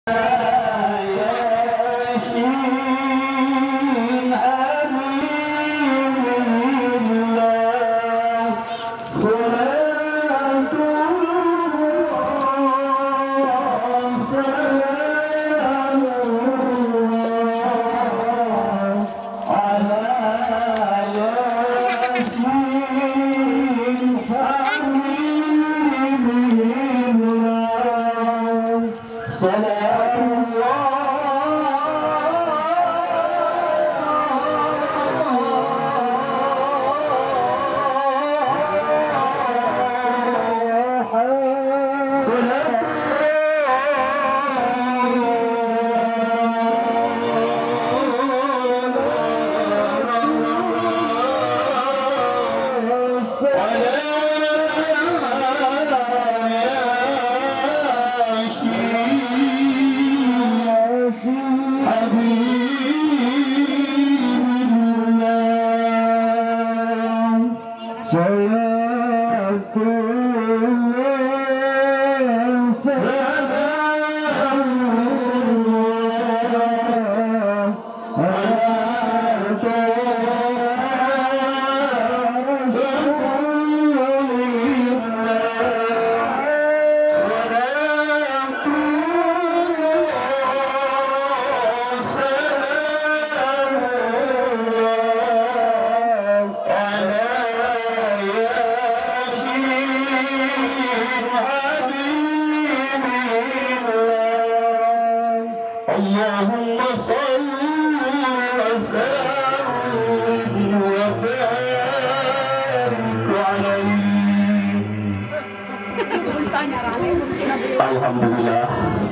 Alhamdulillah,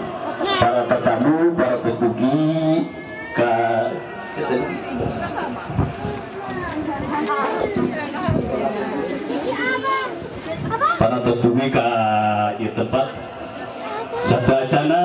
para tetamu, para pesugi, para pesugi ke tempat sadacana.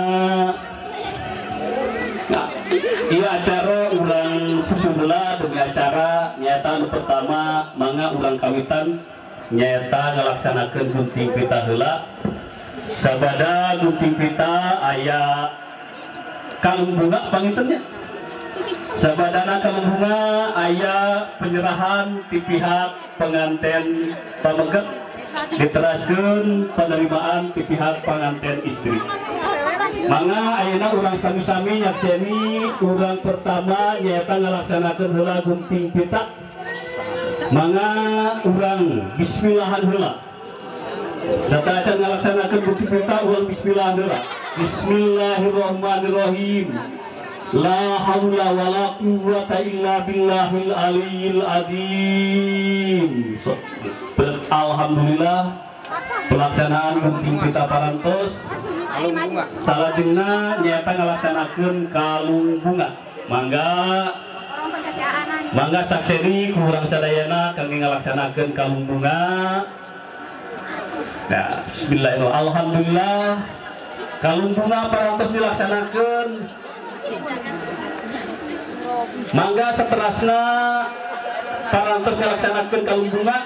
Nah, iya acara ulang susudela demi acara nyata pertama manga ulang kawitan nyata ngalaksanakeun gunting pita heula. Sabada gunting pita aya kalung bunga pangintennya. Sabadana kalung bunga aya penyerahan di pihak pengantin pameget, diteraskeun penerimaan di pihak pengantin istri. Mangga ayeuna urang sami-sami nyakseni urang pertama nyaeta ngalaksanakeun heula gunting pita. Mangga urang bismillahan heula. Data acan ngalaksanakeun gunting pita urang bismillah heula. Bismillahirrahmanirrahim. La haula wala quwwata illa billahil aliyil azim. Alhamdulillah pelaksanaan gunting pita parantos salajengna nyaeta ngalaksanakeun kalung bunga. Mangga sakseni kurang sadayana kangge ngalaksanakeun kalung bunga. Nah, bismillahirrahmanirrahim. Alhamdulillah kalung bunga parantos dilaksanakeun. Mangga saterasna parantos dilaksanakeun kalung bunga.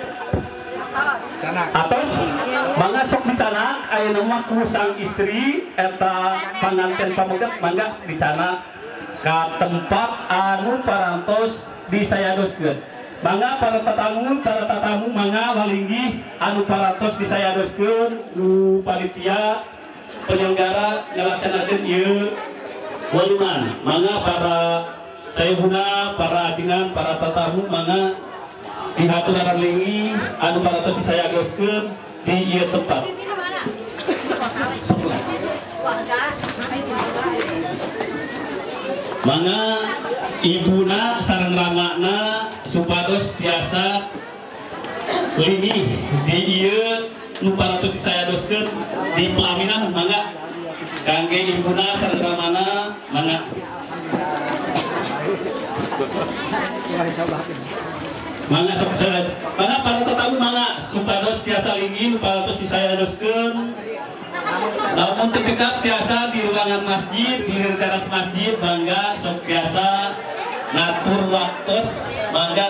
Atos mangga sok dicanak ayeuna mah ku sang istri eta panganten pameget mangga dicanak ka tempat anu parantos disayadoskeun. Mangga para tatamu mangga lalinggih anu parantos disayadoskeun nu panitia penyelenggara ngalaksanakeun ieu waluman. Mangga para sayembuna, para adingan, para tatamu mangga dihaturaran lingi anu parantos disayadoskeun di ieu tempat. Mangga ibuna sareng ramana supados tiasa lingi di ieu nu parantos disayadoskeun di pelaminan. Mangga kangge ibuna sareng ramana mangga. Mangga sok mangga para tetamu mangga supados tiasa lingi nu parantos disayadoskeun. Namun terdekat tiasa di ruangan masjid, di teras masjid, mangga sok biasa ngatur waktos mangga.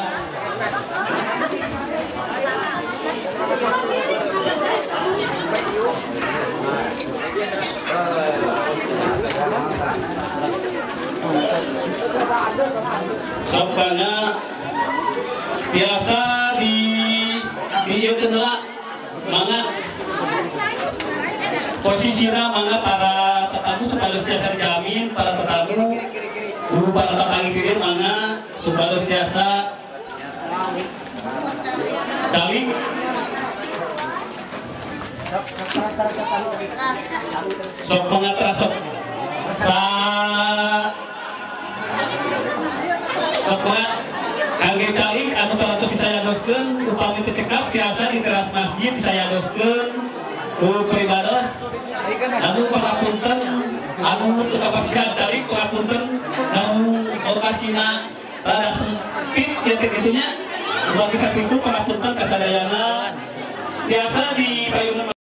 banget biasa di kendala mangga posisinya mangga para tetamu supados jasa dijamin para tetamu para tetamu kirim mangga supados jasa kali sok pengatras sok kangge calik anu taratus disayadoskeun upami teu cekap biasa di teras masjid disayadoskeun ku pribados anu pangapunten anu teu kapasihan calik pangapunten anu lokasina rada sempit ya kitunya ulah bisa pintu pangapunten kasadayana biasa di payung